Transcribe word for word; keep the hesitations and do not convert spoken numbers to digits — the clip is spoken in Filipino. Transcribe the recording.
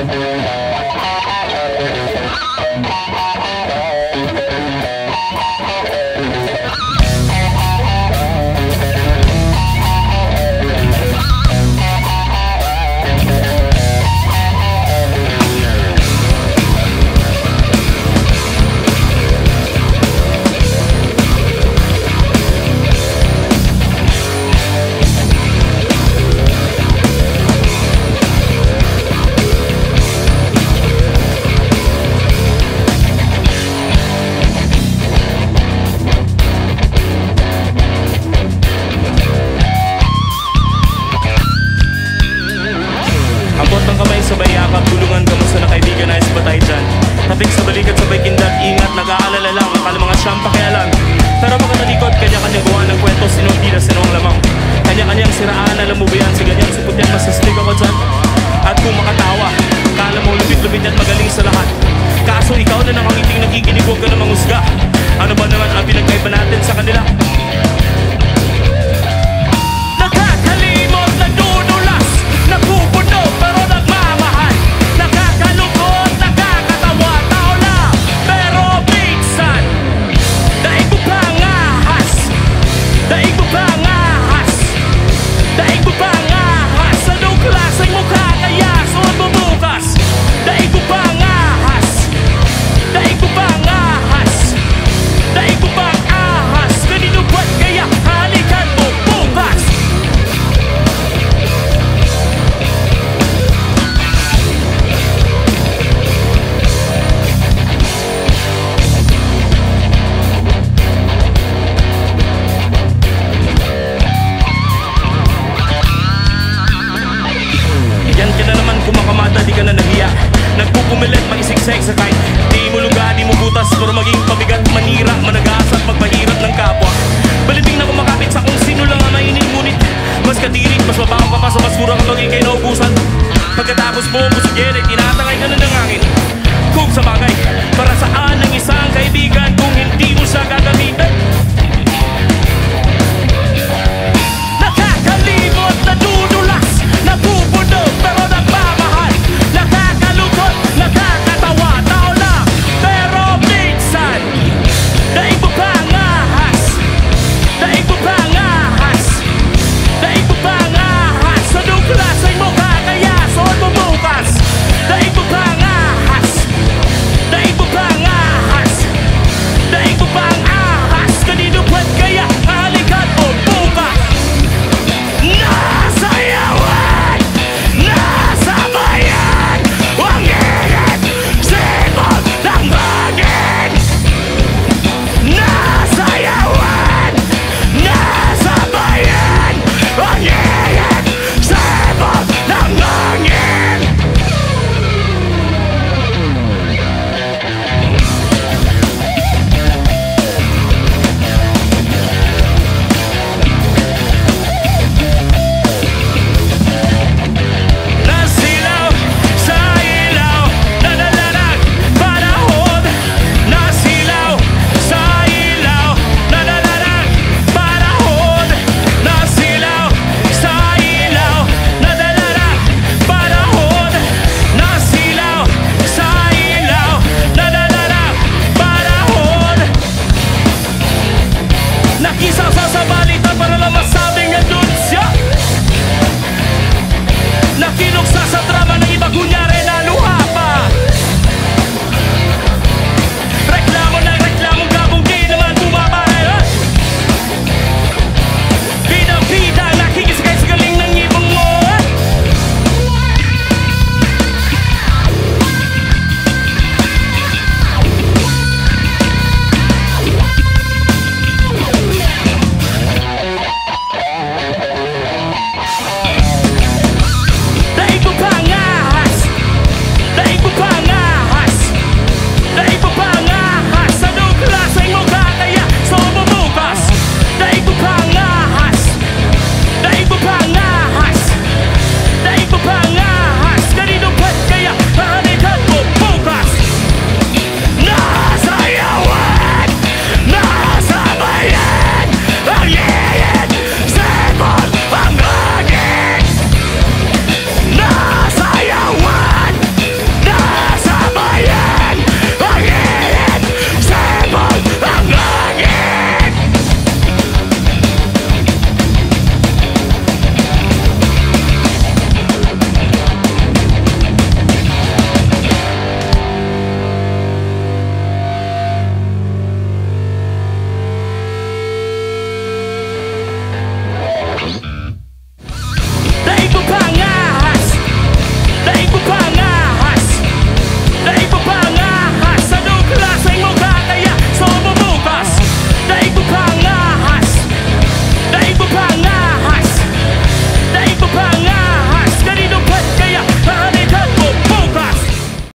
Sabay yakap, tulungan, kamusta na kaibigan, ayos ba tayo dyan? Tapik sa balikat, sabay kindat, ingat, nag-aalala lang, akala mga siyang pakialam. Pero makatalikod, kanya-kanyang gawa ng kwento, sino ang tila, sino ang lamang. Kanya-kanyang siraan, alam mo ba yan, si ganyan, supot yan, masastig ako dyan. At kung makatawa, kala mo lupit-lupit at magaling sa lahat. Kaso ikaw na nakangiting nakikinig, huwag ka na manghusga. Ano ba naman ang pinagkaiba natin sa kanila? Nakakalimot, nadudulas, napupuno, pero nagmamahal. Nakakalungkot, nakakatawa, tao lang, pero minsan daig mo pang ahas, daig mo pang ahas, daig mo pang ahas. Anong klaseng mukha kaya suot mo bukas? Daig mo pang ahas, daig mo pang ahas, daig mo pang ahas. Kanino ba't kaya halikan mo bukas? Yan ka na naman, kumakamata, di ka na nahiya. Nagpupumilit, mag-isiksek sa kahit di mo luga, di mo butas, pero maging pabigat, manira, managas at magpahirap ng kapwa. Baliting na kumakapit sa kung sino lang ang mainin, ngunit mas katirik, mas mabaho ka pa sa basura kapag ikay naubusan. Pagkatapos mo, busugin, ay tinatangay ka na ng hangin. Kung sa bagay, para saan ang isang kaibigan kung hindi mo siya gagawin?